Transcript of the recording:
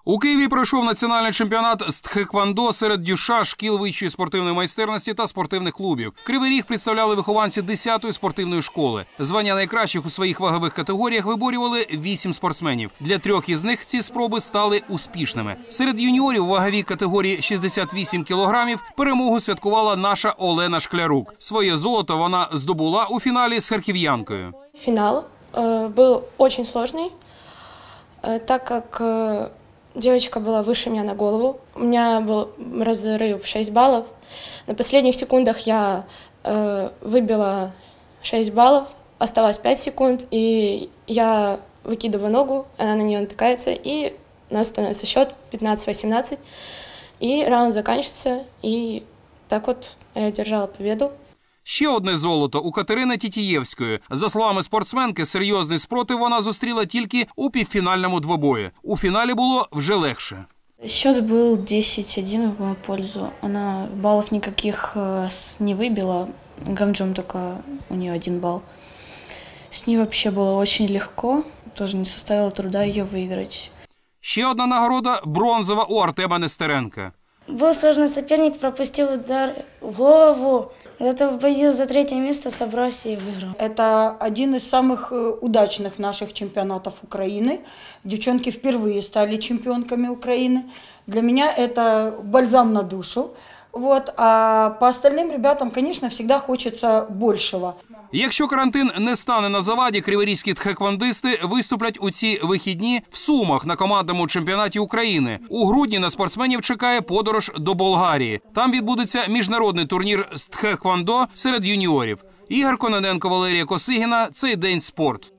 У Києві пройшов національний чемпіонат з тхеквондо серед дюша, шкіл вищої спортивної майстерності та спортивних клубів. Кривий Ріг представляли вихованці 10-ї спортивної школи. Звання найкращих у своїх вагових категоріях виборювали 8 спортсменів. Для 3 із них ці спроби стали успішними. Серед юніорів у ваговій категорії 68 кілограмів перемогу святкувала наша Олена Шклярук. Своє золото вона здобула у фіналі з харків'янкою. Финал был очень сложный, так как девочка была выше меня на голову. У меня был разрыв 6 баллов. На последних секундах я выбила 6 баллов, осталось 5 секунд, и я выкидываю ногу, она на нее натыкается, и у нас становится счет 15-18, и раунд заканчивается, и так вот я одержала победу. Ще одне золото у Катерини Тітієвської. За словами спортсменки, серйозний спротив вона зустріла тільки у півфінальному двобої. У фіналі було вже легше. Счет был 10-1 в мою пользу. Она баллов никаких не выбила. Гамджум только у нее 1 балл. С ней вообще было очень легко. Тоже не составило труда ее выиграть. Ще одна нагорода – бронзова у Артема Нестеренка. Был сложный соперник, пропустил удар в голову. Это в бою за 3-е место собрался и выиграл. Это один из самых удачных наших чемпионатов Украины. Девчонки впервые стали чемпионками Украины. Для меня это бальзам на душу. Вот. А по остальным ребятам, конечно, всегда хочется большего. Якщо карантин не стане на заваді, криворізькі тхеквондисти виступлять у ці вихідні в Сумах на командному чемпіонаті України. У грудні на спортсменів чекає подорож до Болгарії. Там відбудеться міжнародний турнір з тхеквондо серед юніорів. Ігор Кононенко, Валерія Косигіна. Цей день спорт.